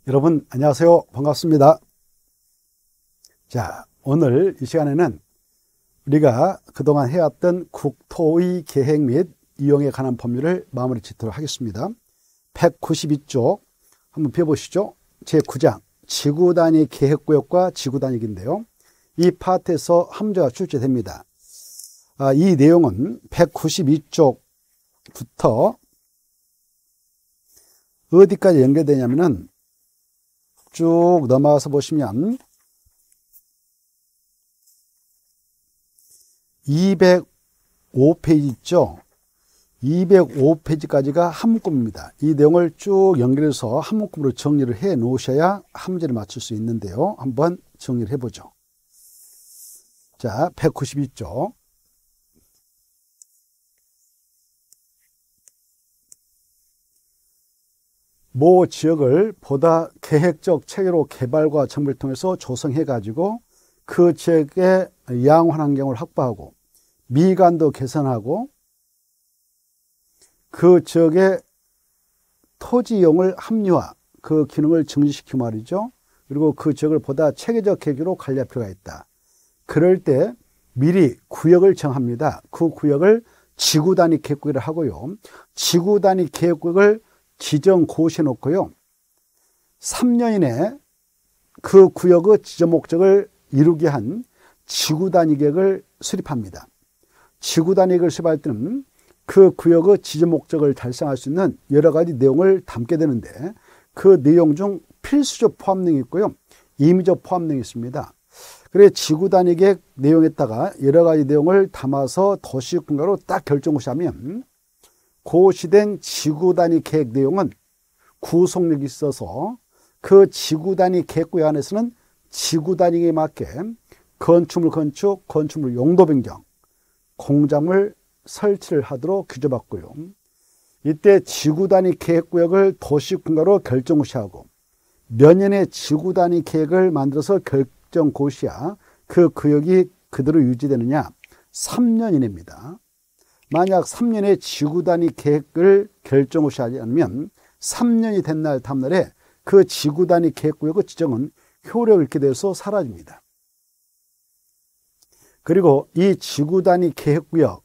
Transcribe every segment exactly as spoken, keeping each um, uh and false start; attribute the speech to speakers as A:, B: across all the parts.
A: 여러분 안녕하세요. 반갑습니다. 자, 오늘 이 시간에는 우리가 그동안 해왔던 국토의 계획 및 이용에 관한 법률을 마무리 짓도록 하겠습니다. 백구십이 쪽 한번 펴보시죠. 제구 장 지구 단위 계획구역과 지구 단위인데요. 이 파트에서 한 문제가 출제됩니다. 아, 이 내용은 백구십이 쪽부터 어디까지 연결되냐면은 쭉 넘어가서 보시면 이백오 페이지 있죠. 이백오 페이지까지가 한 문구입니다. 이 내용을 쭉 연결해서 한 문구로 정리를 해 놓으셔야 한 문제를 맞출 수 있는데요. 한번 정리를 해보죠. 자, 백구십이 쪽. 모 지역을 보다 계획적 체계로 개발과 정비를 통해서 조성해 가지고 그 지역의 양원 환경을 확보하고 미관도 개선하고 그 지역의 토지 이용을 합리화, 그 기능을 증진시키고 말이죠. 그리고 그 지역을 보다 체계적 계획으로 관리할 필요가 있다. 그럴 때 미리 구역을 정합니다. 그 구역을 지구 단위 계획구역을 하고요. 지구 단위 계획구역을 지정 고시해 놓고요. 삼 년 이내 그 구역의 지정 목적을 이루게 한 지구 단위 계획을 수립합니다. 지구 단위 계획을 수립할 때는 그 구역의 지정 목적을 달성할 수 있는 여러 가지 내용을 담게 되는데 그 내용 중 필수적 포함 내용이 있고요. 임의적 포함 내용이 있습니다. 그래 지구 단위 계획 내용에다가 여러 가지 내용을 담아서 도시 분과로 딱 결정하면 고시된 지구 단위 계획 내용은 구속력이 있어서 그 지구 단위 계획구역 안에서는 지구 단위에 맞게 건축물 건축, 건축물 용도 변경, 공작물 설치를 하도록 규정받고요. 이때 지구 단위 계획구역을 도시군가로 결정 고시하고 몇 년의 지구 단위 계획을 만들어서 결정 고시야 그 구역이 그대로 유지되느냐? 삼 년 이내입니다. 만약 삼 년의 지구 단위 계획을 결정 고시하지 않으면 삼 년이 된 날 다음날에 그 지구 단위 계획구역의 지정은 효력을 잃게 돼서 사라집니다. 그리고 이 지구 단위 계획구역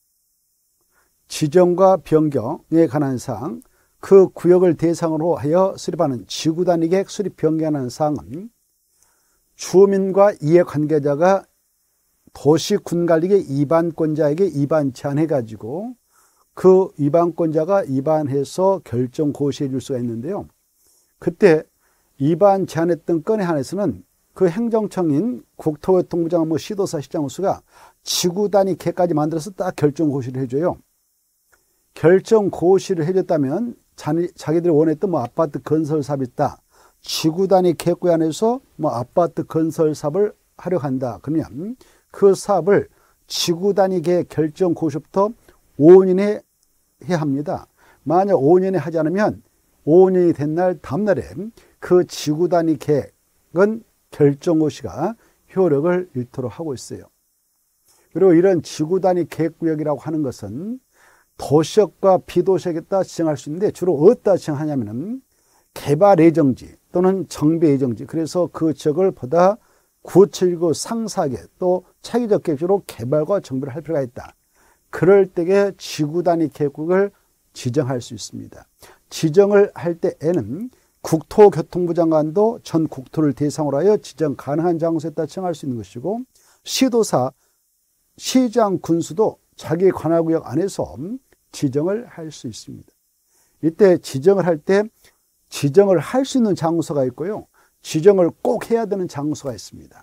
A: 지정과 변경에 관한 사항, 그 구역을 대상으로 하여 수립하는 지구 단위 계획 수립 변경에 관한 사항은 주민과 이해관계자가 도시군관리계 입안권자에게 입안 제안해가지고 그 입안권자가 입안해서 결정 고시해 줄 수가 있는데요. 그때 입안 제안했던 건에 한해서는 그 행정청인 국토교통부장, 뭐 시도사, 시장수가 지구 단위 계획까지 만들어서 딱 결정 고시를 해줘요. 결정 고시를 해줬다면 자기, 자기들이 원했던 뭐 아파트 건설 사업이 있다. 지구 단위 계획구역 안에서 뭐 아파트 건설 사업을 하려고 한다. 그러면 그 사업을 지구 단위 계획 결정 고시부터 오 년에 해야 합니다. 만약 오 년에 하지 않으면 오 년이 된 날 다음 날에 그 지구 단위 계획은 결정 고시가 효력을 잃도록 하고 있어요. 그리고 이런 지구 단위 계획구역이라고 하는 것은 도시역과 비도시역에 따라 지정할 수 있는데 주로 어디다 지정하냐면은 개발 예정지 또는 정비 예정지, 그래서 그 지역을 보다 구체적이고 상세하게 또 차기적 계획으로 개발과 정비를 할 필요가 있다. 그럴 때에 지구 단위 계획구역을 지정할 수 있습니다. 지정을 할 때에는 국토교통부 장관도 전 국토를 대상으로 하여 지정 가능한 장소에 따라 지정할 수 있는 것이고, 시도사, 시장, 군수도 자기 관할구역 안에서 지정을 할 수 있습니다. 이때 지정을 할 때 지정을 할 수 있는 장소가 있고요. 지정을 꼭 해야 되는 장소가 있습니다.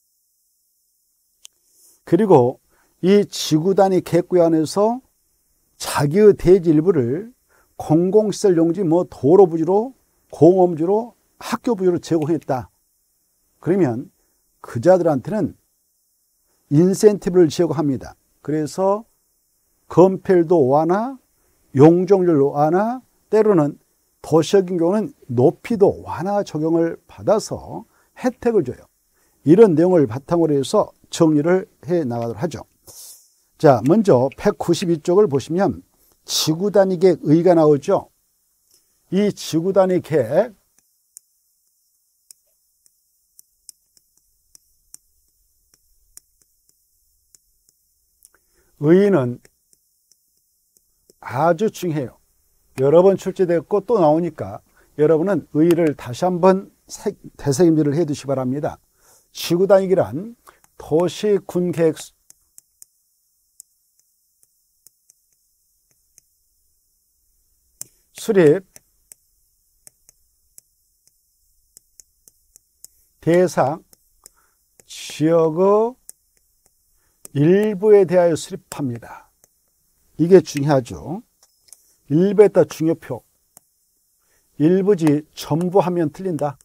A: 그리고 이 지구 단위 계획구역 안에서 자기의 대지 일부를 공공시설 용지, 뭐 도로 부지로, 공원 부지로, 학교 부지로 제공했다. 그러면 그자들한테는 인센티브를 제공합니다. 그래서 건폐율도 완화, 용적률 완화, 때로는 도시역인 경우는 높이도 완화 적용을 받아서 혜택을 줘요. 이런 내용을 바탕으로 해서 정리를 해 나가도록 하죠. 자, 먼저 백구십이 쪽을 보시면 지구 단위 계획 의의가 나오죠. 이 지구 단위 계획 의의는 아주 중요해요. 여러 번 출제됐고 또 나오니까 여러분은 의의를 다시 한번 되새김질을 해 두시기 바랍니다. 지구단위기란 도시 군 계획 수립 대상 지역의 일부에 대하여 수립합니다. 이게 중요하죠. 일부에다 중요표. 일부지 전부 하면 틀린다.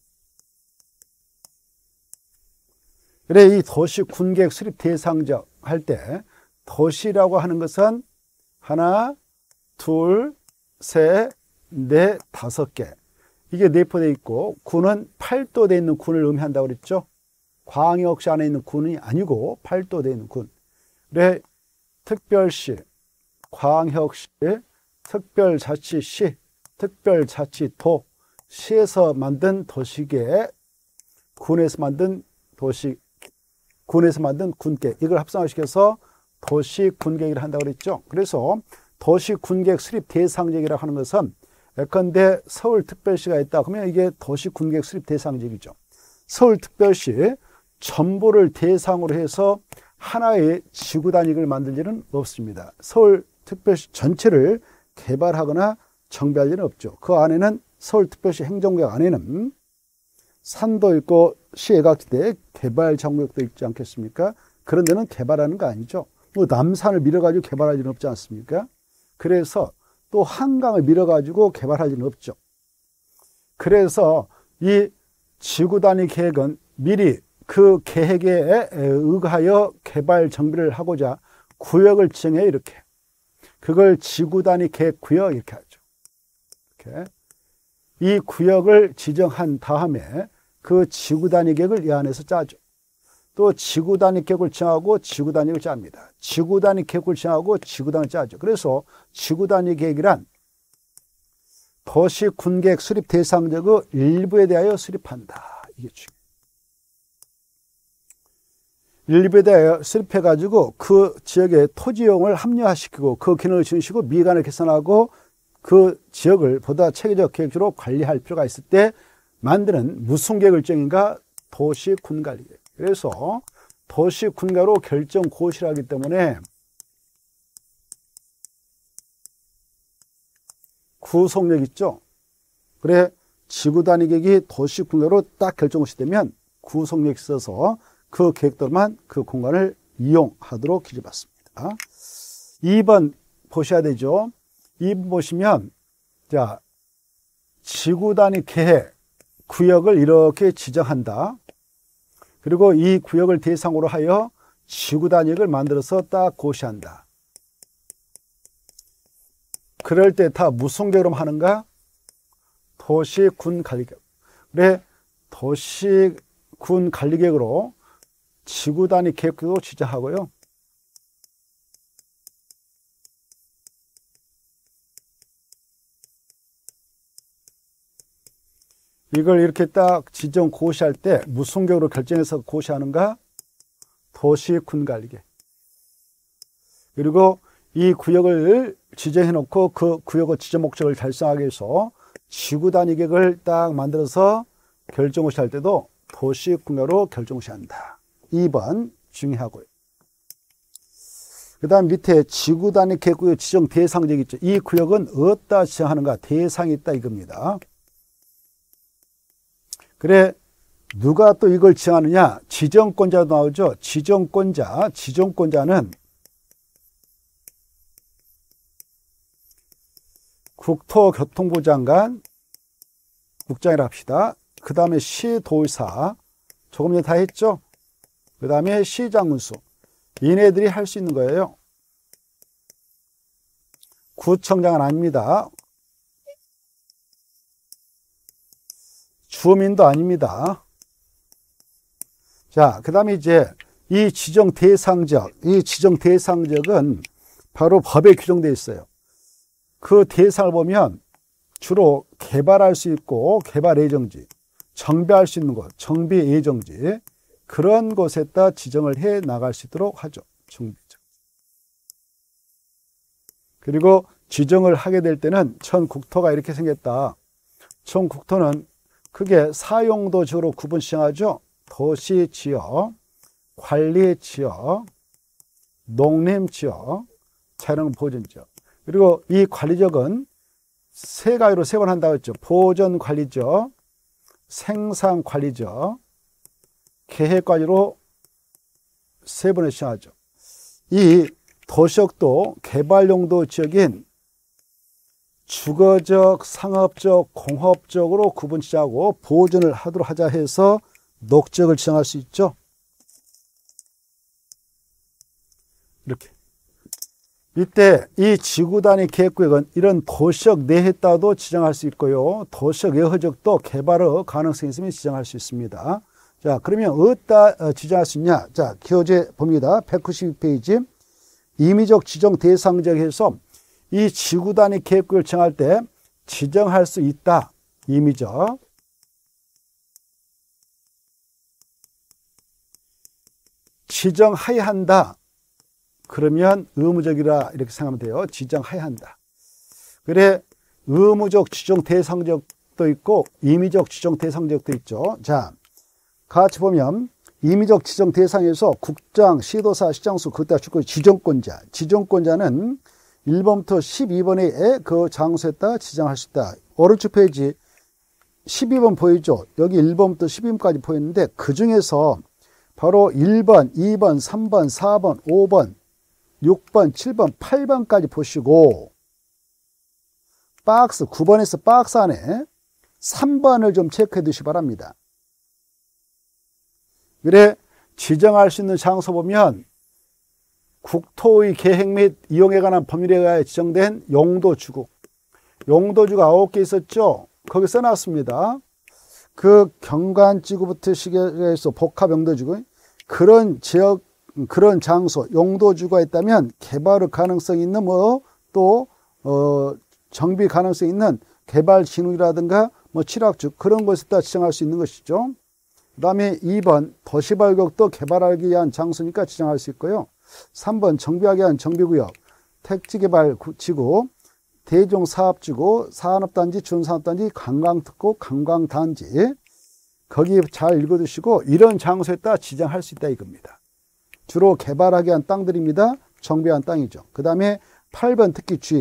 A: 그래, 이 도시 군계획 수립 대상적 할 때 도시라고 하는 것은 하나, 둘, 셋, 넷, 다섯 개. 이게 내포되어 있고 군은 팔도되어 있는 군을 의미한다고 그랬죠. 광역시 안에 있는 군이 아니고 팔도되어 있는 군. 그래, 특별시, 광역시, 특별자치시, 특별자치도, 시에서 만든 도시계, 군에서 만든 도시, 군에서 만든 군계획, 이걸 합성화시켜서 도시 군계획을 한다고 그랬죠. 그래서 도시 군계획 수립 대상지역이라고 하는 것은 예컨대 서울특별시가 있다. 그러면 이게 도시 군계획 수립 대상지역이죠. 서울특별시 전부를 대상으로 해서 하나의 지구 단위를 만들 일은 없습니다. 서울특별시 전체를 개발하거나 정비할 일은 없죠. 그 안에는 서울특별시 행정구역 안에는 산도 있고 시애각지대 개발 정구역도 있지 않겠습니까? 그런 데는 개발하는 거 아니죠. 뭐 남산을 밀어가지고 개발할 일은 없지 않습니까? 그래서 또 한강을 밀어가지고 개발할 일은 없죠. 그래서 이 지구 단위 계획은 미리 그 계획에 의하여 개발 정비를 하고자 구역을 지정해 이렇게. 그걸 지구 단위 계획 구역 이렇게 하죠. 이렇게. 이 구역을 지정한 다음에 그 지구 단위 계획을 이 안에서 짜죠. 또 지구 단위 계획을 정하고 지구 단위를 짭니다. 지구 단위 계획을 정하고 지구 단위를 짜죠. 그래서 지구 단위 계획이란 도시 군계획 수립 대상적의 일부에 대하여 수립한다. 이게 중요해요. 일부에 대하여 수립해가지고 그 지역의 토지용을 합리화시키고 그 기능을 증식하고 미관을 개선하고 그 지역을 보다 체계적 계획적으로 관리할 필요가 있을 때 만드는 무슨 계획을 정인가? 도시 군관리 계획. 그래서 도시 군가로 결정 고시를 하기 때문에 구속력 있죠. 그래 지구 단위 계획이 도시 군가로 딱 결정 고시되면 구속력이 있어서 그 계획대로만 그 공간을 이용하도록 기재받습니다. 이 번 보셔야 되죠. 이 번 보시면 자 지구 단위 계획 구역을 이렇게 지정한다. 그리고 이 구역을 대상으로 하여 지구 단위를 만들어서 딱 고시한다. 그럴 때 다 무슨 계획으로 하는가? 도시 군 관리 계획. 그래 도시 군 관리 계획으로 지구 단위 계획도 지정하고요. 이걸 이렇게 딱 지정 고시할 때 무슨 계획으로 결정해서 고시하는가? 도시 군 관리 계획. 그리고 이 구역을 지정해 놓고 그 구역의 지정 목적을 달성하기 위해서 지구 단위 계획을 딱 만들어서 결정 고시할 때도 도시 군가로 결정 고시한다. 이 번 중요하고요. 그 다음 밑에 지구 단위 계획구역 지정 대상지역 있죠. 이 구역은 어디다 지정하는가? 대상이 있다 이겁니다. 그래 누가 또 이걸 지정하느냐? 지정권자도 나오죠. 지정권자, 지정권자는 국토교통부 장관, 국장이라 합시다. 그 다음에 시도의사, 조금 전에 다 했죠. 그 다음에 시장군수, 얘네들이 할 수 있는 거예요. 구청장은 아닙니다. 주민도 아닙니다. 자, 그 다음에 이제 이 지정 대상적, 이 지정 대상적은 바로 법에 규정되어 있어요. 그 대상을 보면 주로 개발할 수 있고 개발 예정지, 정비할 수 있는 곳, 정비 예정지, 그런 곳에다 지정을 해 나갈 수 있도록 하죠. 정비죠. 그리고 지정을 하게 될 때는 전국토가 이렇게 생겼다. 전국토는 크게 사용도지역으로 구분 지정하죠. 도시지역, 관리지역, 농림지역, 자연보전지역. 그리고 이 관리지역은 세 가지로 세 번 한다고 했죠. 보전관리지역, 생산관리지역, 계획관리로 세 번을 시행하죠. 이 도시역도 개발용도 지역인 주거적, 상업적, 공업적으로 구분 지정하고 보존을 하도록 하자 해서 녹지역을 지정할 수 있죠. 이렇게. 이때 이 지구단위 계획구역은 이런 도시역 내에 따도 지정할 수 있고요. 도시역 외의 지역도 개발의 가능성이 있으면 지정할 수 있습니다. 자, 그러면 어디다 지정할 수 있냐? 자, 기호제 봅니다. 백구십이 페이지. 임의적 지정 대상 지역에서 이 지구단위 계획구역을 정할 때 지정할 수 있다. 임의적. 지정하여야 한다. 그러면 의무적이라 이렇게 생각하면 돼요. 지정하여야 한다. 그래, 의무적 지정 대상 지역도 있고 임의적 지정 대상 지역도 있죠. 자, 같이 보면 임의적 지정 대상에서 국장, 시도사, 시장수, 그때 주권 지정권자. 지정권자는 일 번부터 십이 번에 그 장소에다 지정할 수 있다. 오른쪽 페이지 십이 번 보이죠? 여기 일 번부터 십이 번까지 보이는데 그 중에서 바로 일 번, 이 번, 삼 번, 사 번, 오 번, 육 번, 칠 번, 팔 번까지 보시고 박스, 구 번에서 박스 안에 삼 번을 좀 체크해 두시기 바랍니다. 그래, 지정할 수 있는 장소 보면 국토의 계획 및 이용에 관한 법률에 의하여 지정된 용도주구. 용도주구 아홉 개 있었죠? 거기 써놨습니다. 그 경관지구부터 시작해서 복합용도주구. 그런 지역, 그런 장소, 용도주구가 있다면 개발의 가능성이 있는 뭐, 또, 어, 정비 가능성이 있는 개발 진흥이라든가 뭐 칠학주 그런 것에다 지정할 수 있는 것이죠. 그 다음에 이 번 도시발격도 개발하기 위한 장소니까 지정할 수 있고요. 삼 번 정비하기 위한 정비구역, 택지개발지구, 대종사업지구, 산업단지, 준산업단지, 관광특구, 관광단지. 거기 잘 읽어두시고 이런 장소에다 지정할 수 있다 이겁니다. 주로 개발하기 위한 땅들입니다. 정비한 땅이죠. 그 다음에 팔 번 특기 주의.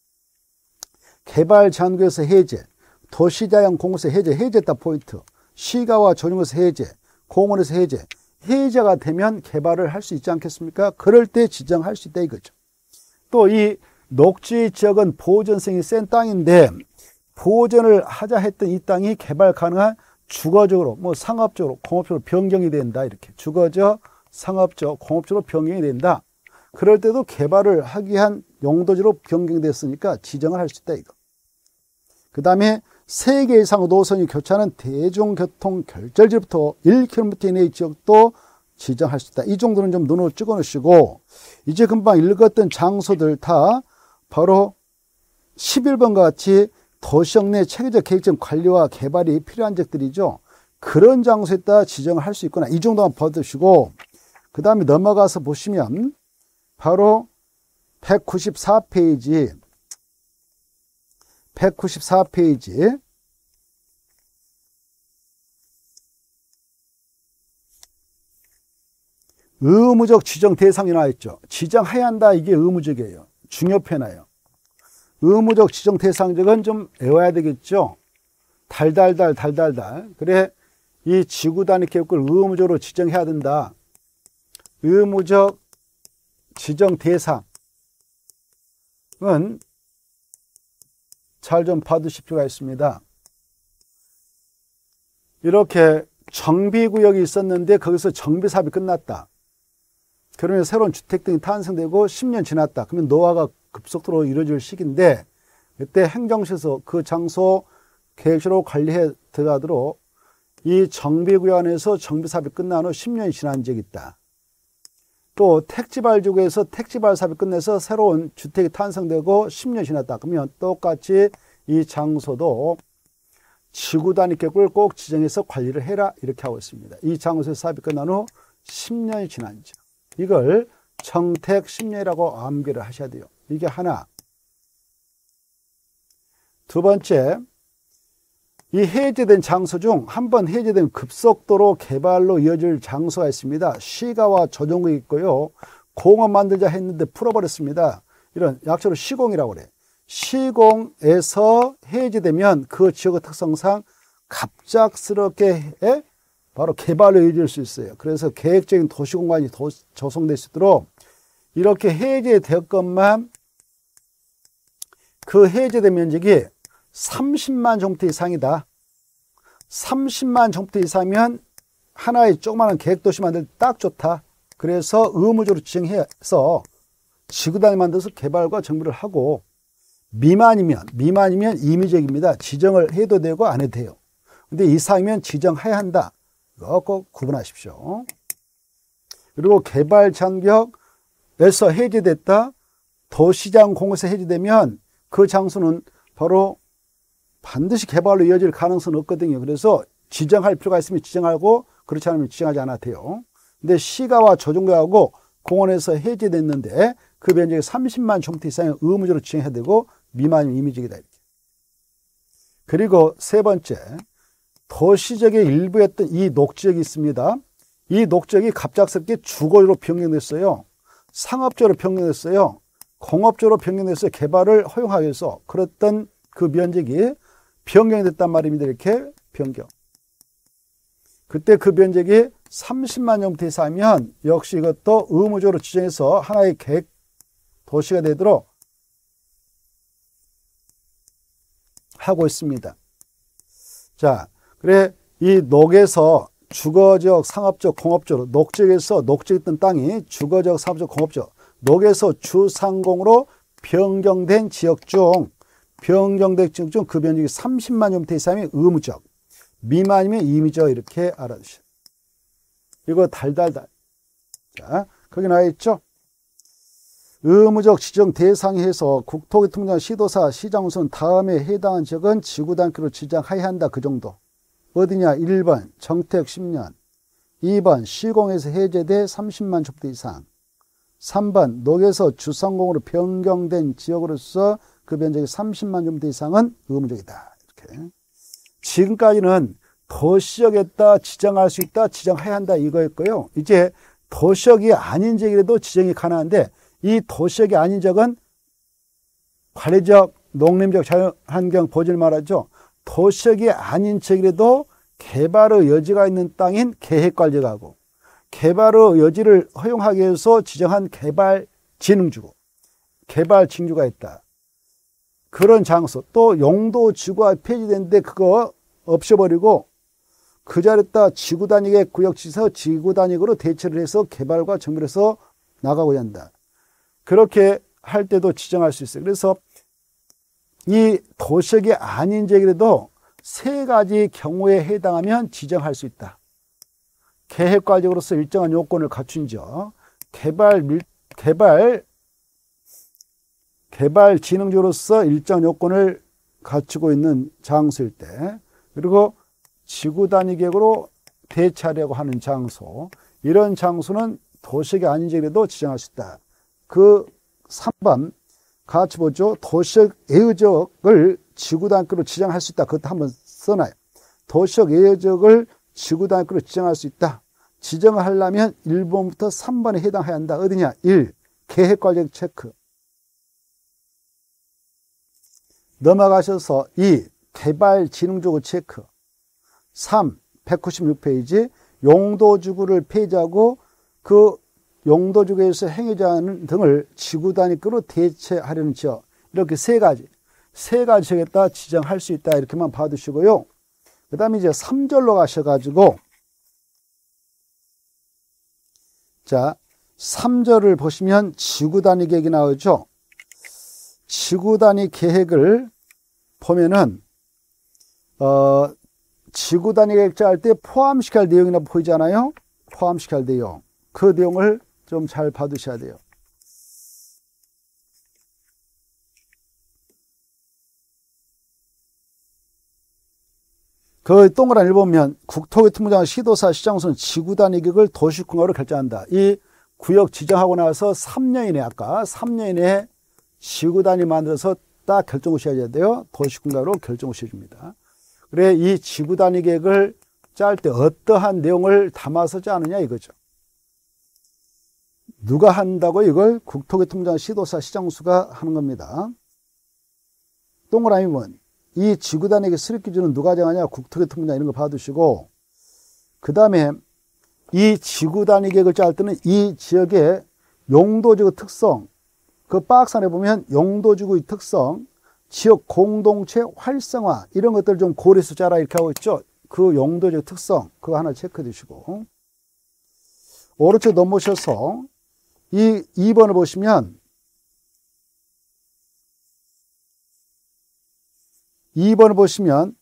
A: 개발제한구에서 해제, 도시자연 공원에서 해제, 해제다 포인트. 시가와 조정에서 해제, 공원에서 해제. 해제가 되면 개발을 할 수 있지 않겠습니까? 그럴 때 지정할 수 있다 이거죠. 또 이 녹지 지역은 보존성이 센 땅인데 보존을 하자 했던 이 땅이 개발 가능한 주거적으로, 뭐 상업적으로, 공업적으로 변경이 된다. 이렇게 주거적, 상업적, 공업적으로 변경이 된다. 그럴 때도 개발을 하기 위한 용도지로 변경됐으니까 지정을 할 수 있다 이거. 그 다음에 세 개 이상 노선이 교차하는 대중교통 결절지부터 일 킬로미터 이내의 지역도 지정할 수 있다. 이 정도는 좀 눈으로 찍어 놓으시고 이제 금방 읽었던 장소들 다 바로 십일 번과 같이 도시역 내 체계적 계획적 관리와 개발이 필요한 지역들이죠. 그런 장소에다 지정을 할 수 있구나. 이 정도만 봐두시고 그 다음에 넘어가서 보시면 바로 백구십사 페이지 백구십사 페이지 의무적 지정 대상이 나와 있죠. 지정해야 한다. 이게 의무적이에요. 중요표에 나요. 의무적 지정 대상적은 좀 외워야 되겠죠. 달달달 달달달. 그래 이 지구 단위 계획을 의무적으로 지정해야 된다. 의무적 지정 대상은 잘 좀 봐두실 필요가 있습니다. 이렇게 정비구역이 있었는데 거기서 정비사업이 끝났다. 그러면 새로운 주택 등이 탄생되고 십 년 지났다. 그러면 노화가 급속도로 이루어질 시기인데 그때 행정시에서 그 장소 계획서로 관리해 들어가도록 이 정비구역 안에서 정비사업이 끝난 후 십 년이 지난 적이 있다. 또 택지발지구에서 택지발 사업이 끝내서 새로운 주택이 탄생되고 십 년 지났다. 그러면 똑같이 이 장소도 지구 단위 계획을 꼭 지정해서 관리를 해라. 이렇게 하고 있습니다. 이 장소에서 사업이 끝난 후 십 년이 지난 적. 이걸 정택 십 년이라고 암기를 하셔야 돼요. 이게 하나. 두 번째, 이 해제된 장소 중 한 번 해제된 급속도로 개발로 이어질 장소가 있습니다. 시가와 조정구가 있고요. 공원 만들자 했는데 풀어버렸습니다. 이런 약자로 시공이라고 그래. 시공에서 해제되면 그 지역의 특성상 갑작스럽게 바로 개발로 이어질 수 있어요. 그래서 계획적인 도시공간이 도, 조성될 수 있도록 이렇게 해제되었건만 그 해제된 면적이 삼십만 제곱미터 이상이다. 삼십만 제곱미터 이상이면 하나의 조그마한 계획도시 만들 때 딱 좋다. 그래서 의무적으로 지정해서 지구단위 만들어서 개발과 정비를 하고, 미만이면 미만이면 임의적입니다. 지정을 해도 되고 안 해도 돼요. 근데 이상이면 지정해야 한다. 이거 꼭 구분하십시오. 그리고 개발 장벽에서 해제됐다. 도시장 공에서 해제되면 그 장소는 바로 반드시 개발로 이어질 가능성은 없거든요. 그래서 지정할 필요가 있으면 지정하고, 그렇지 않으면 지정하지 않아도 돼요. 근데 시가와 조정구하고 공원에서 해제됐는데 그 면적이 삼십만 제곱미터 이상의 의무적으로 지정해야 되고, 미만이면 임의적이다. 이렇게. 그리고 세 번째, 도시적의 일부였던 이 녹지역이 있습니다. 이 녹지역이 갑작스럽게 주거지로 변경됐어요. 상업적으로 변경됐어요. 공업적으로 변경돼서 개발을 허용하기 위해서 그랬던 그 면적이 변경이 됐단 말입니다. 이렇게 변경. 그때 그 면적이 삼십만 제곱미터 이상이면 역시 이것도 의무적으로 지정해서 하나의 계획 도시가 되도록 하고 있습니다. 자, 그래 이 녹에서 주거적, 상업적, 공업적으로 녹지역에서 녹지였던 땅이 주거적, 상업적, 공업적, 녹에서 주상공으로 변경된 지역 중 변경된 지역 중 그 면적이 삼십만 제곱미터 이상이 의무적, 미만이면 임의적 이렇게 알아두시죠. 이거 달달달. 자, 거기 나와 있죠. 의무적 지정 대상에 해서 국토교통부장, 시도사, 시장우선 다음에 해당한 지역은 지구단위로 지정해야 한다. 그 정도. 어디냐? 일 번 정택 십 년, 이 번 시공에서 해제돼 삼십만 제곱미터 이상, 삼 번 녹에서 주상공으로 변경된 지역으로서 그 면적이 삼십만 제곱미터 이상은 의무적이다. 이렇게. 지금까지는 도시역에다 지정할 수 있다, 지정해야 한다 이거였고요. 이제 도시역이 아닌 지역이라도 지정이 가능한데, 이 도시역이 아닌 지역은 관리적, 농림적, 자연환경 보존을 말하죠. 도시역이 아닌 지역이라도 개발의 여지가 있는 땅인 계획관리가고, 개발의 여지를 허용하기 위해서 지정한 개발진흥주고, 개발징주가 있다. 그런 장소, 또 용도지구가 폐지됐는데 그거 없애버리고 그 자리에다 지구단위계 구역지에서 지구단위구로 대체를 해서 개발과 정비를 해서 나가고자 한다. 그렇게 할 때도 지정할 수 있어요. 그래서 이 도시역이 아닌 지역이라도 세 가지 경우에 해당하면 지정할 수 있다. 계획관리로서 일정한 요건을 갖춘 지역, 개발 밀, 개발, 개발 진흥지로서 일정 요건을 갖추고 있는 장소일 때, 그리고 지구 단위 계획으로 대체하려고 하는 장소, 이런 장소는 도시역이 아닌 지역에도 지정할 수 있다. 그 삼 번 같이 보죠. 도시역 예외지역을 지구 단위로 지정할 수 있다. 그것도 한번 써놔요. 도시역 예외지역을 지구 단위로 지정할 수 있다. 지정을 하려면 일 번부터 삼 번에 해당해야 한다. 어디냐? 일. 계획관리적 체크. 넘어가셔서 이. 개발진흥지구 체크. 삼. 백구십육 페이지. 용도지구를 폐지하고 그 용도지구에서 행해지 않은 등을 지구 단위급으로 대체하려는 지역. 이렇게 세 가지. 세 가지 지역에다 지정할 수 있다. 이렇게만 봐두시고요. 그 다음에 이제 삼 절로 가셔가지고, 자, 삼 절을 보시면 지구 단위 계획이 나오죠. 지구 단위 계획을 보면은, 어, 지구 단위 계획 짤 때 포함시켜야 할 내용이나 보이잖아요. 포함시켜야 할 내용. 그 내용을 좀 잘 봐두셔야 돼요. 그 동그라미 보면 국토교통부장, 시도사, 시장우선 지구 단위 계획을 도시공약으로 결정한다. 이 구역 지정하고 나서 삼 년 이내, 아까 삼 년 이내에 지구 단위 만들어서 딱 결정을 씌워야 돼요. 도시군가로 결정을 씌워줍니다. 그래, 이 지구 단위 계획을 짤 때 어떠한 내용을 담아서 짜느냐 이거죠. 누가 한다고? 이걸 국토교통부장, 시도사, 시장수가 하는 겁니다. 동그라미 번. 이 지구 단위 계획 수립 기준은 누가 정하냐? 국토교통부장. 이런 거 봐두시고, 그 다음에 이 지구 단위 계획을 짤 때는 이 지역의 용도지구 특성, 그 박스 안에 보면 용도지구의 특성, 지역 공동체 활성화, 이런 것들을 좀 고려해서 짜라 이렇게 하고 있죠. 그 용도지구 특성, 그거 하나 체크해 주시고, 오른쪽 넘으셔서 이 이 번을 보시면 이 번을 보시면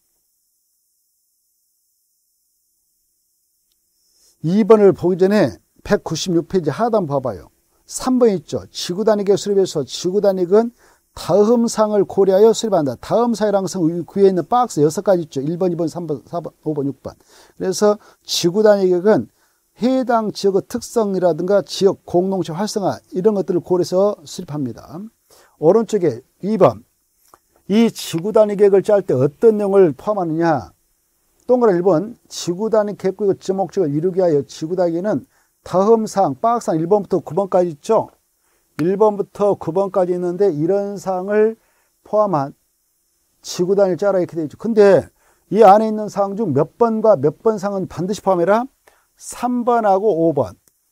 A: 이 번을 보기 전에 백구십육 페이지 하단 봐봐요. 삼 번 있죠. 지구 단위 계획 수립에서 지구 단위 계획은 다음 사항을 고려하여 수립한다. 다음 사항이라는 것은 위에 있는 박스 여섯 가지 있죠. 일 번, 이 번, 삼 번, 사 번, 오 번, 육 번. 그래서 지구 단위 계획은 해당 지역의 특성이라든가 지역 공동체 활성화 이런 것들을 고려해서 수립합니다. 오른쪽에 이 번. 이 지구 단위 계획을 짤 때 어떤 내용을 포함하느냐? 동그라미 일 번. 지구 단위 계획의 지적 목적을 이루기 위하여 지구 단위 계획은 다음 사항, 박스 일 번부터 구 번까지 있죠. 일 번부터 구 번까지 있는데 이런 사항을 포함한 지구 단위를 짜라 이렇게 되어 있죠. 근데 이 안에 있는 사항 중 몇 번과 몇 번 사항은 반드시 포함해라. 삼 번하고 오 번.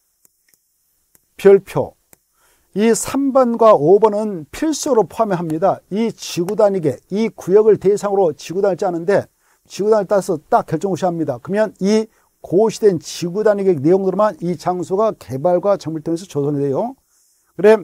A: 별표. 이 삼 번과 오 번은 필수로 포함합니다. 이 지구 단위 계획, 이 구역을 대상으로 지구 단위를 짜는데 지구 단위를 따서 딱 결정고시합니다. 그러면 이 고시된 지구 단위 계획 내용으로만 이 장소가 개발과 정비를 통해서 조성이 돼요. 그래,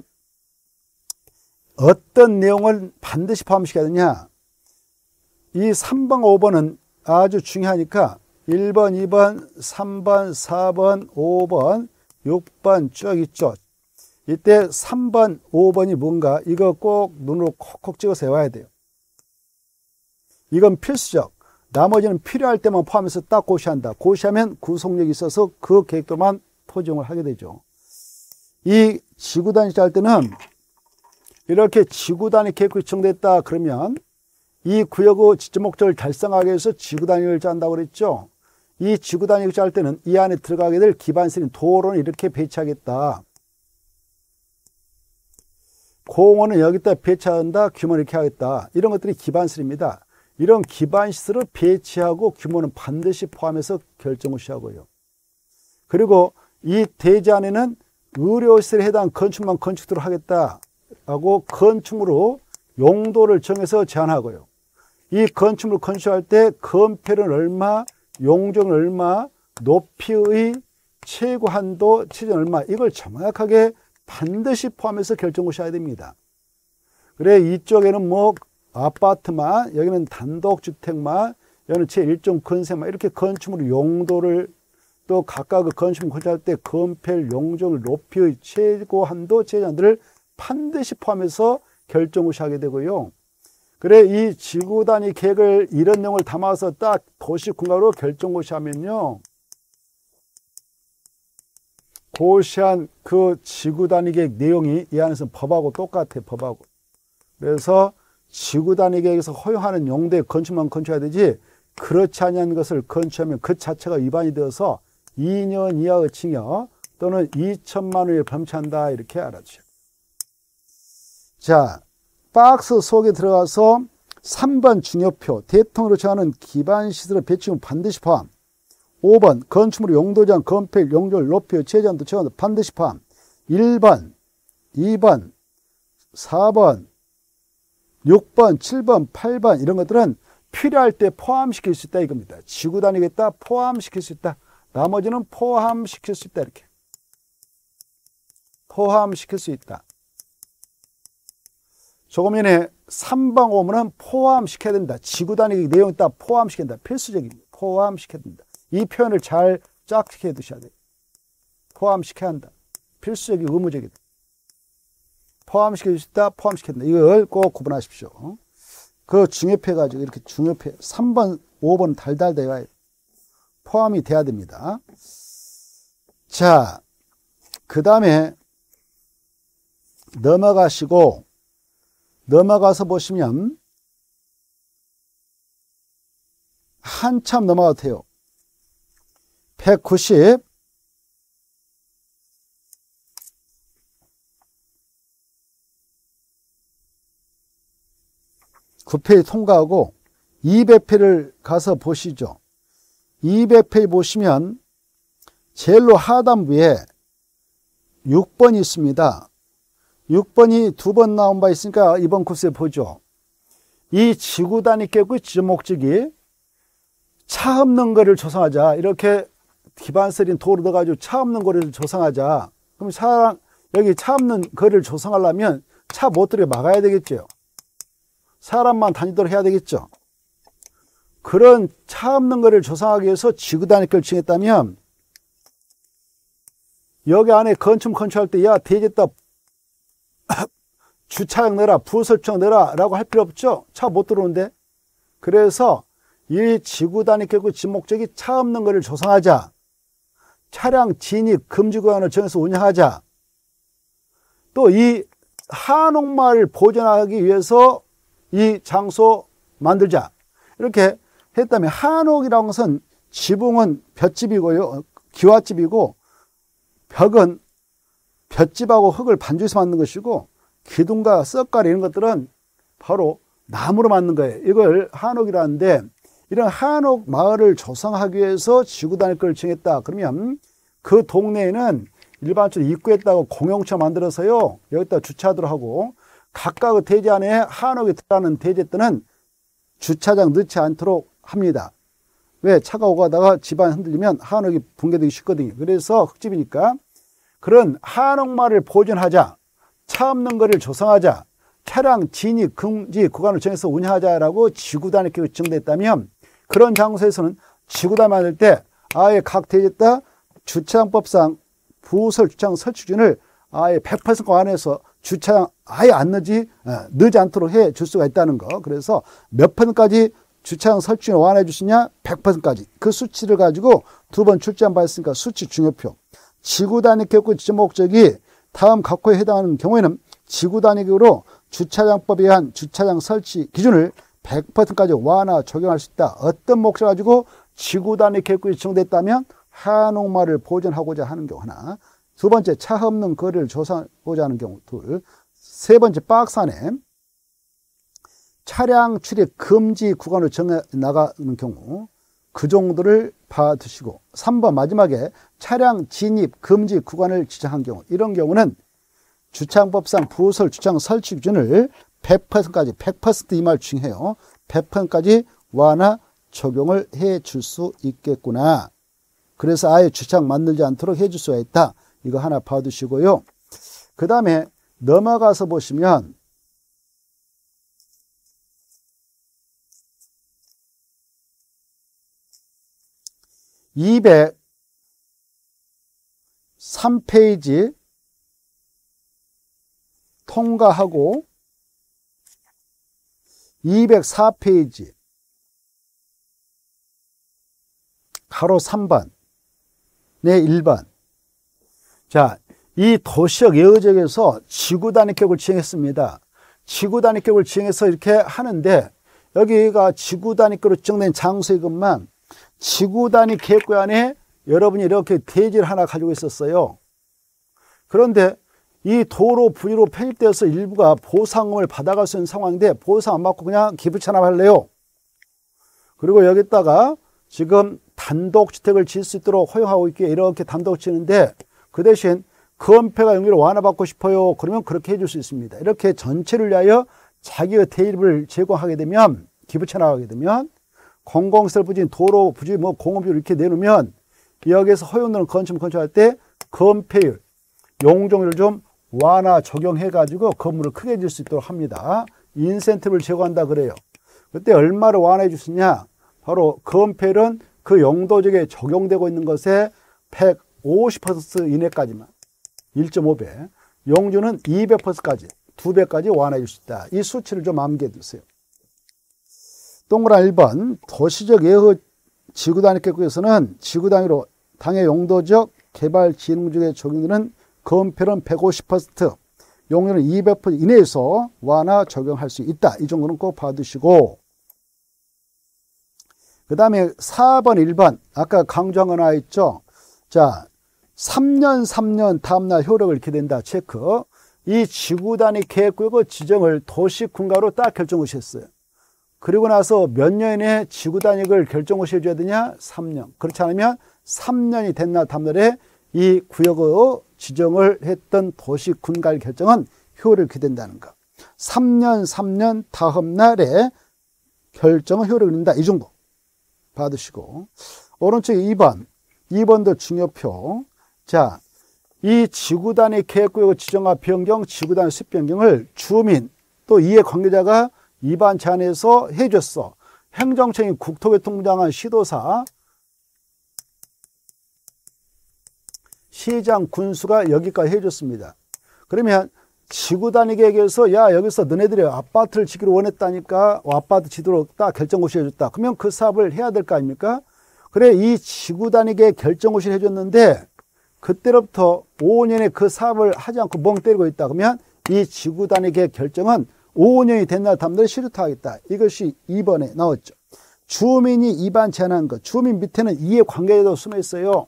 A: 어떤 내용을 반드시 포함시켜야 되냐? 이 삼 번, 오 번은 아주 중요하니까 일 번, 이 번, 삼 번, 사 번, 오 번, 육 번 쭉 있죠. 이때 삼 번, 오 번이 뭔가 이거 꼭 눈으로 콕콕 찍어서 외워야 돼요. 이건 필수적. 나머지는 필요할 때만 포함해서 딱 고시한다. 고시하면 구속력이 있어서 그 계획도만 포용을 하게 되죠. 이 지구 단위 짤 때는 이렇게 지구 단위 계획이 지정됐다 그러면 이 구역의 지적 목적을 달성하기 위해서 지구 단위를 짠다고 그랬죠. 이 지구 단위를 짤 때는 이 안에 들어가게 될 기반시설인 도로는 이렇게 배치하겠다. 공원은 여기다 배치한다. 규모는 이렇게 하겠다. 이런 것들이 기반시설입니다. 이런 기반시설을 배치하고 규모는 반드시 포함해서 결정을 시하고요. 그리고 이 대지 안에는 의료시설에 해당 건축만 건축도록 하겠다라고 건축물로 용도를 정해서 제한하고요. 이 건축물을 건축할 때 건폐는 얼마, 용적은 얼마, 높이의 최고 한도, 최저는 얼마, 이걸 정확하게 반드시 포함해서 결정고시해야 됩니다. 그래, 이쪽에는 뭐 아파트만, 여기는 단독주택만, 여기는 제일 종 건설만, 이렇게 건축물 용도를 또 각각의 건축물 건축할 때 건폐, 용적을 높이의 최고 한도, 최저한도를 반드시 포함해서 결정고시하게 되고요. 그래, 이 지구 단위 계획을 이런 내용을 담아서 딱 도시군가로 결정고시하면요, 고시한 그 지구 단위 계획 내용이 이 안에서 법하고 똑같아요. 법하고. 그래서 지구 단위 계획에서 허용하는 용도의 건축만 건축해야 되지, 그렇지 않은 것을 건축하면 그 자체가 위반이 되어서 이 년 이하의 징역 또는 이천만 원을 범죄한다 이렇게 알아주세요. 자, 박스 속에 들어가서 삼 번 중요표, 대통령으로 정하는 기반시설의 배치는 반드시 포함. 오 번 건축물 용도 제한, 건폐, 용적, 높이, 최저한도, 최저한도 반드시 포함. 일 번, 이 번, 사 번, 육 번, 칠 번, 팔 번 이런 것들은 필요할 때 포함시킬 수 있다 이겁니다. 지구 단위겠다, 포함시킬 수 있다. 나머지는 포함시킬 수 있다 이렇게. 포함시킬 수 있다. 조금 전에 삼 번, 오 번은 포함시켜야 된다. 지구 단위 내용이 딱 포함시켜야 된다. 필수적입니다. 포함시켜야 된다. 이 표현을 잘 짝지켜 두셔야 돼요. 포함시켜야 한다. 필수적이고 의무적이다. 포함시킬 수 있다. 포함시켜야 된다. 이걸 꼭 구분하십시오. 그 중요표 해가지고 이렇게 중요표 삼 번, 오 번 달달 돼야 포함이 돼야 됩니다. 자, 그 다음에 넘어가시고 넘어가서 보시면 한참 넘어가도 돼요. 백구십, 구 페이지 통과하고 이백 페이지를 가서 보시죠. 이백 페이지 보시면 제일로 하단부에 육 번이 있습니다. 육 번이 두 번 나온 바 있으니까 이번 코스에 보죠. 이 지구 단위 계획의 지정 목적이 차 없는 거리를 조성하자. 이렇게 기반설인 도로 넣어가지고 차 없는 거리를 조성하자. 그럼 차, 여기 차 없는 거리를 조성하려면 차 못 들게 막아야 되겠죠. 사람만 다니도록 해야 되겠죠. 그런 차 없는 거리를 조성하기 위해서 지구 단위 계획을 정했다면 여기 안에 건축 건축할 때 야 대지에다 주차장 넣어라, 부설주차장 넣어라 라고 할 필요 없죠. 차 못 들어오는데. 그래서 이 지구 단위 계획의 지목적이 차 없는 거리를 조성하자. 차량 진입 금지 구간을 정해서 운영하자. 또 이 한옥마을 보존하기 위해서 이 장소 만들자. 이렇게 했다면 한옥이라는 것은 지붕은 볏집이고요. 기와집이고 벽은 볏집하고 흙을 반죽해서 만든 것이고 기둥과 썩가리 이런 것들은 바로 나무로 만든 거예요. 이걸 한옥이라는데 이런 한옥 마을을 조성하기 위해서 지구 단위 계획을 정했다. 그러면 그 동네에는 일반적으로 입구에다가 공용차 만들어서요. 여기다 주차하도록 하고 각각 대지 안에 한옥이 들어가는 대지 때는 주차장 넣지 않도록 합니다. 왜? 차가 오고 가다가 집안 흔들리면 한옥이 붕괴되기 쉽거든요. 그래서 흙집이니까 그런 한옥마을을 보존하자. 차 없는 거리를 조성하자. 차량 진입 금지 구간을 정해서 운영하자라고 지구 단위 계획이 정됐다면 그런 장소에서는 지구 단위 만들 때 아예 각 대지에다 주차장법상 부설 주차장 설치 기준을 아예 백 퍼센트 안에서 주차장 아예 안 넣지, 넣지 않도록 해 줄 수가 있다는 거. 그래서 몇 퍼센트까지 주차장 설치를 완화해 주시냐? 백 퍼센트까지. 그 수치를 가지고 두 번 출제한 바 있으니까 수치 중요표. 지구 단위 계획의 지정 목적이 다음 각호에 해당하는 경우에는 지구 단위 계획으로 주차장법에 의한 주차장 설치 기준을 백 퍼센트까지 완화 적용할 수 있다. 어떤 목적 가지고 지구 단위 계획이 지정됐다면 한옥마을을 보존하고자 하는 경우 하나. 두 번째, 차 없는 거리를 조성하고자 하는 경우 둘. 세 번째, 박스 안에 차량 출입 금지 구간을 정해 나가는 경우 그 정도를 봐두시고 삼 번 마지막에 차량 진입 금지 구간을 지정한 경우 이런 경우는 주차장법상 부설 주차장 설치 기준을 백 퍼센트까지 백 퍼센트 이 말 중요해요. 백 퍼센트까지 완화 적용을 해 줄 수 있겠구나. 그래서 아예 주차장 만들지 않도록 해 줄 수가 있다. 이거 하나 봐두시고요. 그 다음에 넘어가서 보시면 이백삼 페이지 통과하고 이백사 페이지 가로 삼 번 네 일 번. 자, 이 도시역 예외지역에서 지구 단위 계획을 지정했습니다. 지구 단위 계획을 지정해서 이렇게 하는데 여기가 지구 단위 계획으로 지정된 장소의 것만 지구 단위 계획구 안에 여러분이 이렇게 대지를 하나 가지고 있었어요. 그런데 이 도로 분유로 편입되어서 일부가 보상을 받아갈 수 있는 상황인데 보상 안 받고 그냥 기부 찬압할래요. 그리고 여기다가 지금 단독주택을 지을 수 있도록 허용하고 있기에 이렇게 단독 지는데 그 대신 건폐가 용도로 완화받고 싶어요. 그러면 그렇게 해줄 수 있습니다. 이렇게 전체를 위하여 자기의 대입을 제공하게 되면 기부 찬압하게 되면 공공시설 부지, 도로 부지, 뭐 공업비를 이렇게 내놓으면 여기에서 허용되는 건축 건축할 때 건폐율, 용적률을 좀 완화 적용해가지고 건물을 크게 지을 수 있도록 합니다. 인센티브를 제공한다 그래요. 그때 얼마를 완화해 주시냐? 바로 건폐율은 그 용도적에 적용되고 있는 것에 백오십 퍼센트 이내까지만 일 점 오 배, 용주는 이백 퍼센트까지 두 배까지 완화해 줄 수 있다. 이 수치를 좀 암기해 두세요. 동그란 일 번 도시적 예후 지구 단위 계획에서는 지구 단위로 당해 용도적 개발 진흥적에 적용되는 건폐율은 백오십 퍼센트, 용적률은 이백 퍼센트 이내에서 완화 적용할 수 있다. 이 정도는 꼭 봐두시고, 그 다음에 사 번, 일 번 아까 강조한 거 나와 있죠. 자, 삼 년, 삼 년 다음날 효력을 이렇게 된다. 체크. 이 지구단위 계획구역의 지정을 도시군가로 딱 결정하셨어요. 그리고 나서 몇 년에 지구단위를 결정하셔야 되냐? 삼 년. 그렇지 않으면 삼 년이 된 날 다음날에 이 구역의 지정을 했던 도시군가를 결정은 효력을 이렇게 된다는 거. 삼 년, 삼 년 다음 날에 결정은 효력을 잃는다. 이 정도 받으시고, 오른쪽에 이 번, 이 번도 중요표. 자, 이 지구단위 계획구역의 지정과 변경, 지구단위 수립 변경을 주민 또 이해관계자가 위반 제한해서 해줬어. 행정청이 국토교통부 장관, 시도사, 시장, 군수가 여기까지 해줬습니다. 그러면 지구단위 계획에서 야 여기서 너네들이 아파트를 짓기로 원했다니까 아파트 지도록 딱 결정고시를 해줬다. 그러면 그 사업을 해야 될 거 아닙니까? 그래, 이 지구단위 계획 결정고시를 해줬는데 그때로부터 오 년에 그 사업을 하지 않고 멍 때리고 있다. 그러면 이 지구단위 계획 결정은 오 년이 된 날 다음날에 실효하겠다. 이것이 이 번에 나왔죠. 주민이 위반 제한한 것. 주민 밑에는 이해관계자도 숨어 있어요.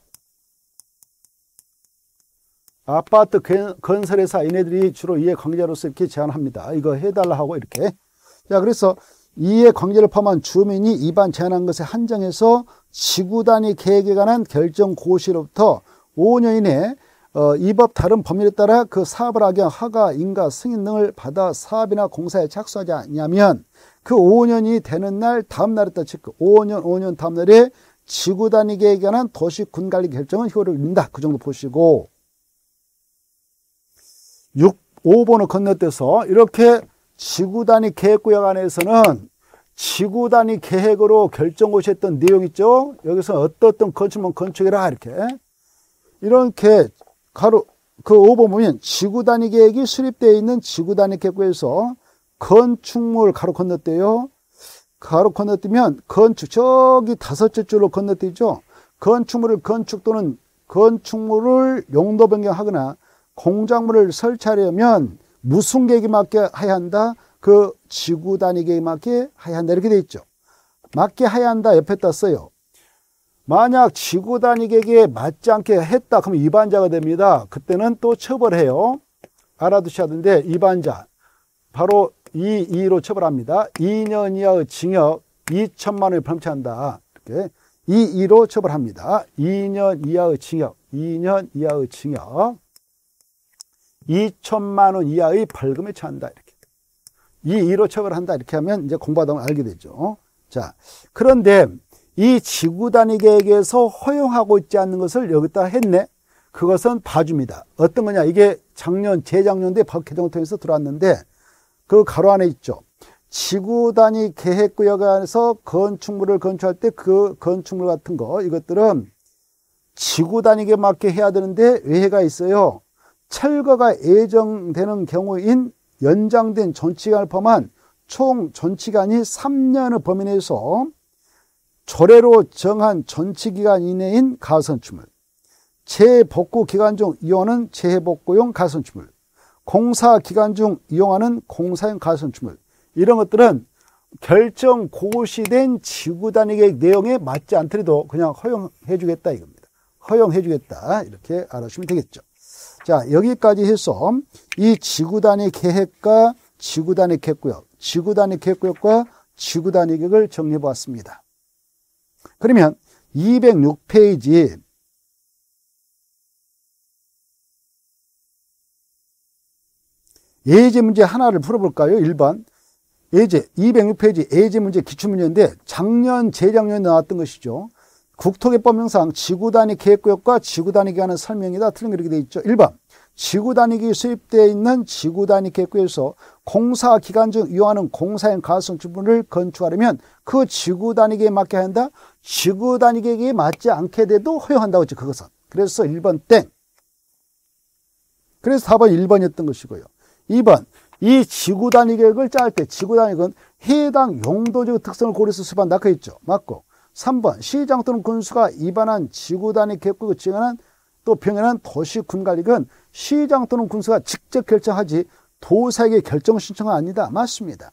A: 아파트 건설회사 얘네들이 주로 이해관계자로서 이렇게 제안합니다. 이거 해달라 하고 이렇게. 자, 그래서 이해관계자를 포함한 주민이 위반 제한한 것에 한정해서 지구단위 계획에 관한 결정 고시로부터 오 년 이내 어, 이 법 다른 법률에 따라 그 사업을 하기 위한 허가, 인가, 승인 등을 받아 사업이나 공사에 착수하지 않냐면 그 오 년이 되는 날 다음 날에 따라 체크. 오 년, 오 년 다음 날에 지구단위 계획에 관한 도시군관리 결정은 효력을 잃는다. 그 정도 보시고, 육, 오 번을 건너뛰어서 이렇게 지구단위 계획구역 안에서는 지구단위 계획으로 결정고시했던 내용 있죠. 여기서 어떤 건축물 건축해라 이렇게 이렇게 가로 그 오 번 보면 지구단위 계획이 수립되어 있는 지구단위 계획구에서 건축물 가로 건너뛰어요. 가로 건너뛰면 건축 저기 다섯째 줄로 건너뛰죠. 건축물을 건축 또는 건축물을 용도 변경하거나 공작물을 설치하려면 무슨 계획에 맞게 해야 한다? 그 지구단위 계획에 맞게 해야 한다. 이렇게 돼 있죠. 맞게 해야 한다. 옆에다 써요. 만약 지구단위 계획에 맞지 않게 했다. 그러면 위반자가 됩니다. 그때는 또 처벌해요. 알아두셔야 하는데 위반자. 바로 이, 이로 처벌합니다. 이 년 이하의 징역 이천만 원을 범죄한다. 이렇게 이, 이로 처벌합니다. 이 년 이하의 징역, 이 년 이하의 징역. 이천만 원 이하의 벌금에 처한다. 이렇게. 이, 이로 처벌한다. 이렇게 하면 이제 공부하다 보면 알게 되죠. 자, 그런데 이 지구단위 계획에서 허용하고 있지 않는 것을 여기다 했네. 그것은 봐줍니다. 어떤 거냐. 이게 작년, 재작년도에 법 개정을 통해서 들어왔는데 그 가로 안에 있죠. 지구단위 계획구역 안에서 건축물을 건축할 때 그 건축물 같은 거 이것들은 지구단위에 맞게 해야 되는데 외해가 있어요. 철거가 예정되는 경우인 연장된 전치기간을 포함한 총 전치기간이 삼 년을 범위 내에서 조례로 정한 전치기간 이내인 가선축물, 재복구 기간 중 이용하는 재복구용 가선축물, 공사 기간 중 이용하는 공사용 가선축물, 이런 것들은 결정 고시된 지구단위 계획 내용에 맞지 않더라도 그냥 허용해 주겠다 이겁니다. 허용해 주겠다 이렇게 알아주시면 되겠죠. 자, 여기까지 해서 이 지구단위 계획과 지구단위 계획구역, 지구단위 계획구역과 지구단위 계획을 정리해 보았습니다. 그러면 이백육 페이지 예제 문제 하나를 풀어볼까요? 일 번 예제 이백육 페이지 예제 문제 기출문제인데 작년 재작년에 나왔던 것이죠. 국토개법령상 지구단위 계획구역과 지구단위 기간은 설명이다. 틀린 거 이렇게 되어 있죠. 일 번 지구단위 계획이 수립되어 있는 지구단위 계획구에서 공사 기간 중 이용하는 공사용 가선축물을 건축하려면 그 지구단위 계획에 맞게 한다. 지구단위 계획에 맞지 않게 돼도 허용한다고 했죠. 그것은. 그래서 일 번 땡. 그래서 사 번 일 번이었던 것이고요. 이 번 이 지구단위 계획을 짤 때 지구단위 계획은 해당 용도적 특성을 고려해서 수립한다. 그 있죠. 맞고. 삼 번 시장 또는 군수가 위반한 지구단위 계획구역을 지정하는 또 병행하는 도시 군관리계획은 시장 또는 군수가 직접 결정하지 도사에게 결정 신청은 아니다. 맞습니다.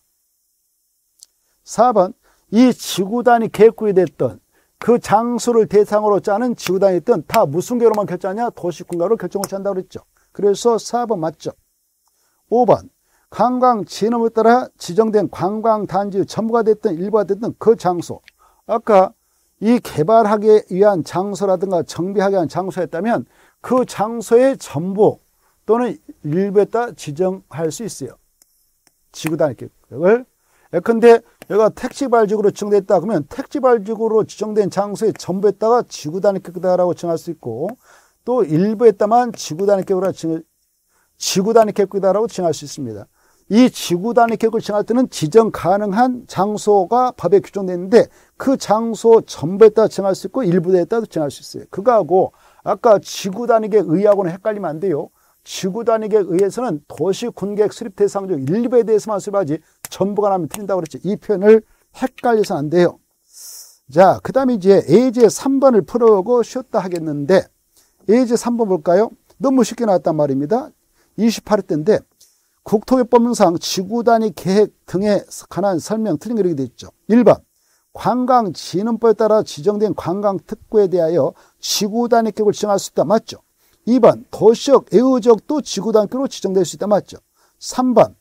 A: 사 번 이 지구단위 계획구에 됐던 그 장소를 대상으로 짜는 지구단위에 있던 다 무슨 계획으로만 결정하냐? 도시 군관으로 결정을 한다고 그랬죠. 그래서 사 번 맞죠. 오 번 관광 진흥에 따라 지정된 관광단지 전부가 됐든 일부가 됐든 그 장소, 아까 이 개발하기 위한 장소라든가 정비하기 위한 장소였다면 그 장소의 전부 또는 일부에 따라 지정할 수 있어요. 지구단위 계획을. 예컨대 여기가 택지발지구로 지정됐다 그러면 택지발지구로 지정된 장소의 전부에다가 지구단위 계획이라고 정할 수 있고, 또 일부에다만 지구단위 계획이라고 정할, 지구단위 계획이다라고 정할 수 있습니다. 이 지구단위 계획을 정할 때는 지정 가능한 장소가 법에 규정되어 있는데 그 장소 전부에다 정할 수 있고 일부에다도 정할 수 있어요. 그거하고 아까 지구단위 계획 의하고는 헷갈리면 안 돼요. 지구단위 계획 의에서는 도시 군계획 수립 대상 중 일부에 대해서만 수립하지 전부가 나면 틀린다고 그랬죠. 이 표현을 헷갈려서는 안 돼요. 자, 그 다음에 이제 예제 삼 번을 풀어보고 쉬었다 하겠는데, 예제 삼 번 볼까요? 너무 쉽게 나왔단 말입니다. 이십팔 회 때인데 국토교법문상 지구단위 계획 등에 관한 설명 틀린 거 이렇게 되어 있죠. 일 번 관광진흥법에 따라 지정된 관광특구에 대하여 지구단위 계획을 지정할 수 있다. 맞죠? 이 번 도시적, 애호지역도 지구단위 계획으로 지정될 수 있다. 맞죠? 삼 번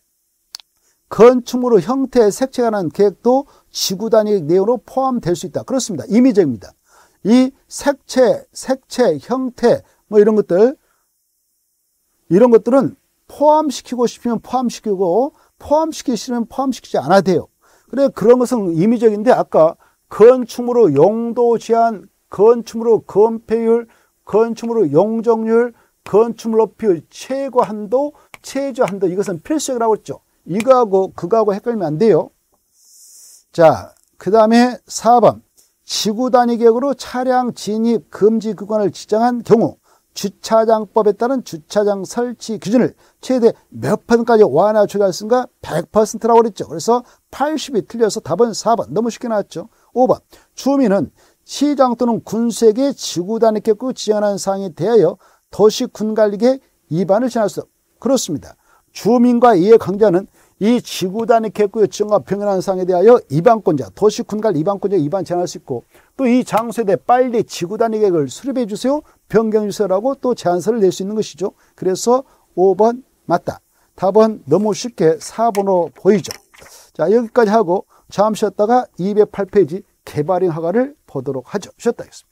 A: 건축물의 형태, 색채에 관한 계획도 지구단위 내용으로 포함될 수 있다. 그렇습니다. 임의적입니다. 이 색채, 색채, 형태 뭐 이런 것들, 이런 것들은 포함시키고 싶으면 포함시키고 포함시키기 싫으면 포함시키지 않아야 돼요. 그래, 그런 것은 임의적인데 아까 건축물의 용도 제한, 건축물의 건폐율, 건축물의 용적률, 건축물 높이 최고 한도, 최저 한도, 이것은 필수적이라고 했죠. 이거하고 그거하고 헷갈리면 안 돼요. 자, 그 다음에 사 번 지구단위 계획으로 차량 진입 금지 구간을 지정한 경우 주차장법에 따른 주차장 설치 기준을 최대 몇 퍼센트까지 완화 조절했습니까? 백 퍼센트라고 그랬죠. 그래서 팔십이 틀려서 답은 사 번. 너무 쉽게 나왔죠. 오 번 주민은 시장 또는 군수에게 지구단위 계획을 지정하는 사항에 대하여 도시군관리계획 위반을 지정할 수 없다. 그렇습니다. 주민과 이해관계자는 이 지구단위 계획구의 지정과 병행하는 사항에 대하여 위반권자, 도시군관리 위반권자 위반 제한할 수 있고, 또 이 장소에 대해 빨리 지구단위 계획을 수립해 주세요, 변경해 주세요라고 또 제안서를 낼 수 있는 것이죠. 그래서 오 번 맞다. 답은 너무 쉽게 사 번으로 보이죠. 자, 여기까지 하고 잠시 쉬었다가 이백팔 페이지 개발행 허가를 보도록 하죠. 쉬었다 하겠습니다.